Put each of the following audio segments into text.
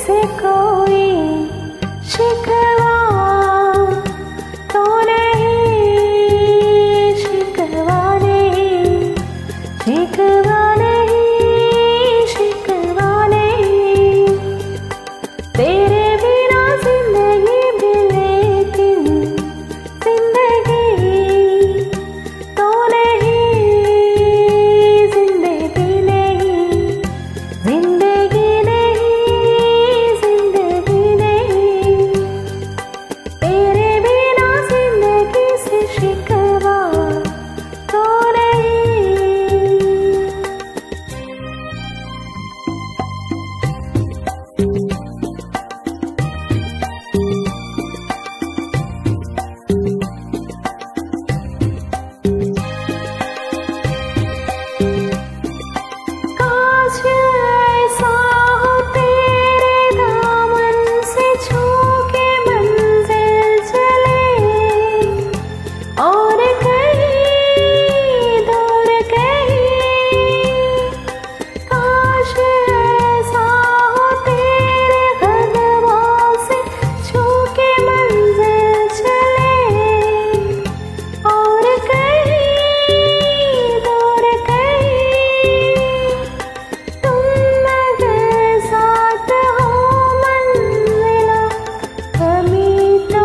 से कोई शिकवा तो नहीं, शिकवा नहीं, शिकवा नहीं, शिकवा नहीं। तेरे बिना जिंदगी भी लेकिन जिंदगी तो नहीं, जिंदगी नहीं, जिंदगी नहीं, जिंदगी नहीं। तेरे बिना जिंदगी से शिकवा तो नहीं। काश ऐसा हो तेरे दामन से छू के मंजिल चले, और कहीं दूर कहीं। काश ऐसा हो तेरे कदमों से छू के मंजिल चले, और कहीं दूर कहीं। तुम अगर साथ हो मंजिलों कमी तो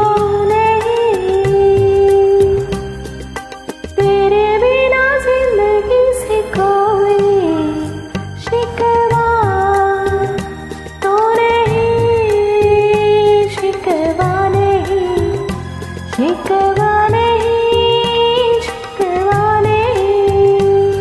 नहीं। तेरे बिना जिंदगी से कोई शिकवा तो नहीं, शिकवा नहीं, शिकवा नहीं, शिकवा नहीं।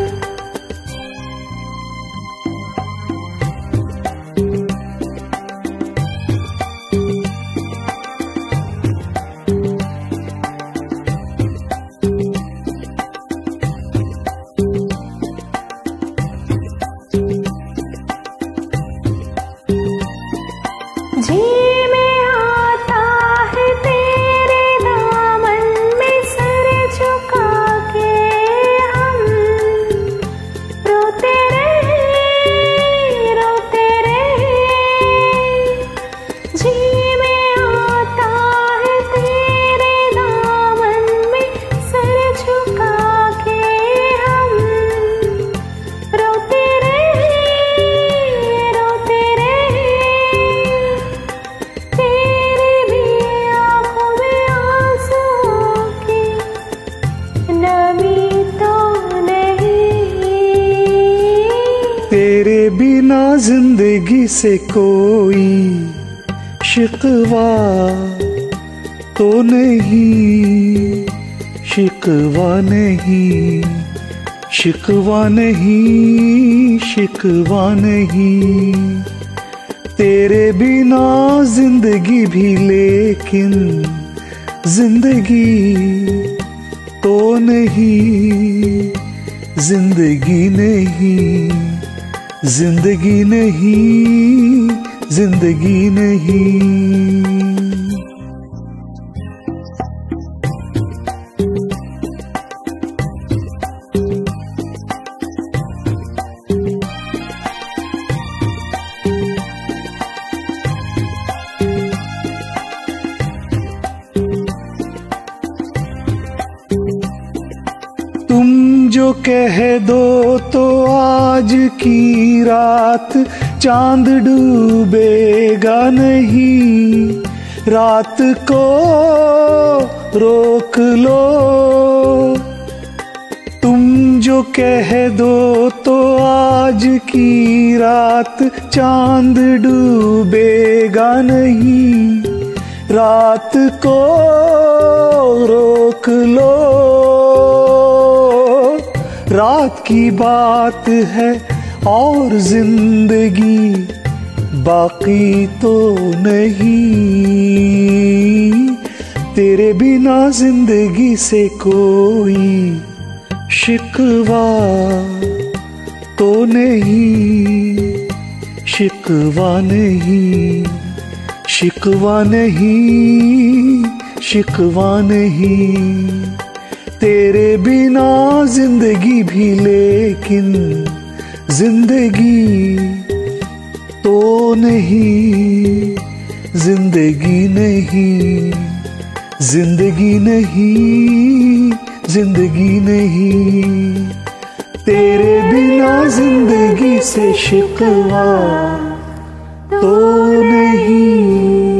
जी में आता है तेरे दामन में सर झुका के हम रोते रहे, रोते रहे। जी में आता है तेरे दामन में सर झुका के हम रोते रहे, रोते रहे। तेरे भी आँखों में आंसुओं की नमी तो नहीं। तेरे बिना जिंदगी से कोई शिकवा तो नहीं, शिकवा नहीं, शिकवा नहीं, शिकवा नहीं। तेरे बिना जिंदगी भी लेकिन जिंदगी तो नहीं, जिंदगी नहीं, जिंदगी नहीं, जिंदगी नहीं। तुम जो कह दो तो आज की रात चांद डूबेगा नहीं। रात को रोक लो, तुम जो कह दो तो आज की रात चांद डूबेगा नहीं। रात को रोक लो, रात की बात है और जिंदगी बाकी तो नहीं। तेरे बिना जिंदगी से कोई शिकवा तो नहीं, शिकवा नहीं, शिकवा नहीं, शिकवा नहीं। तेरे बिना जिंदगी भी लेकिन जिंदगी तो नहीं, जिंदगी नहीं, जिंदगी नहीं, जिंदगी नहीं, तेरे बिना जिंदगी से शिकवा तो नहीं।